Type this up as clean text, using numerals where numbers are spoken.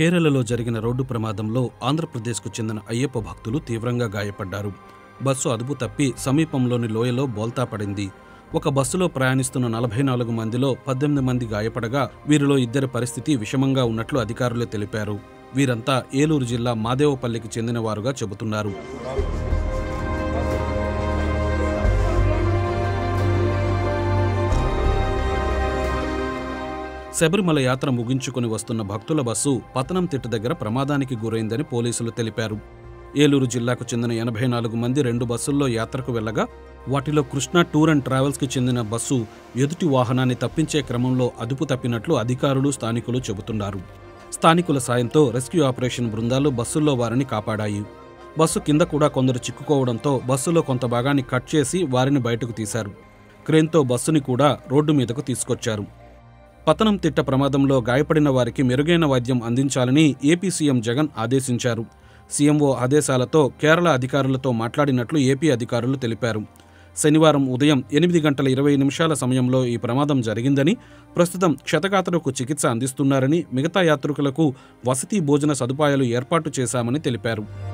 కేరళలో జరిగిన రోడ్డు ప్రమాదంలో ఆంధ్రప్రదేశ్కు చెందిన అయ్యప్ప భక్తులు తీవ్రంగా గాయపడ్డారు. బస్సు అదుపు తప్పి సమీపంలోని లోయలో బోల్తా పడింది. ఒక బస్సులో ప్రయాణిస్తున్న 44 మందిలో 18 మంది గాయపడగా వీరిలో 2 పరిస్థితి విషమంగా ఉన్నట్లు అధికారులు తెలిపారు. వీరంతా ఏలూరు జిల్లా మాదేవపల్లికి చెందినవారుగా చెబుతున్నారు. శబరిమల యాత్ర ముగించుకుని వస్తున్న భక్తుల బస్సు పతనంతిట్ట దగ్గర ప్రమాదానికి గురైందని పోలీసులు తెలిపారు. ఏలూరు జిల్లాకు చెందిన 84 మంది 2 బస్సుల్లో యాత్రకు వెళ్లగా వాటిలో కృష్ణా టూర్ అండ్ ట్రావెల్స్కి చెందిన బస్సు ఎదుటి వాహనాన్ని తప్పించే క్రమంలో అదుపు తప్పినట్లు అధికారులు, స్థానికులు చెబుతున్నారు. స్థానికుల సాయంతో రెస్క్యూ ఆపరేషన్ బృందాలు బస్సుల్లో వారిని కాపాడాయి. బస్సు కింద కూడా కొందరు చిక్కుకోవడంతో బస్సులో కొంత భాగాన్ని కట్ చేసి వారిని బయటకు తీశారు. క్రేన్తో బస్సుని కూడా రోడ్డు మీదకు తీసుకొచ్చారు. పతనంతిట్ట ప్రమాదంలో గాయపడిన వారికి మెరుగైన వైద్యం అందించాలని ఏపీ సీఎం జగన్ ఆదేశించారు. సీఎంఓ ఆదేశాలతో కేరళ అధికారులతో మాట్లాడినట్లు ఏపీ అధికారులు తెలిపారు. శనివారం ఉదయం 8:20 సమయంలో ఈ ప్రమాదం జరిగిందని, ప్రస్తుతం క్షతగాత్రులకు చికిత్స అందిస్తున్నారని, మిగతా యాత్రికులకు వసతి భోజన సదుపాయాలు ఏర్పాటు చేశామని తెలిపారు.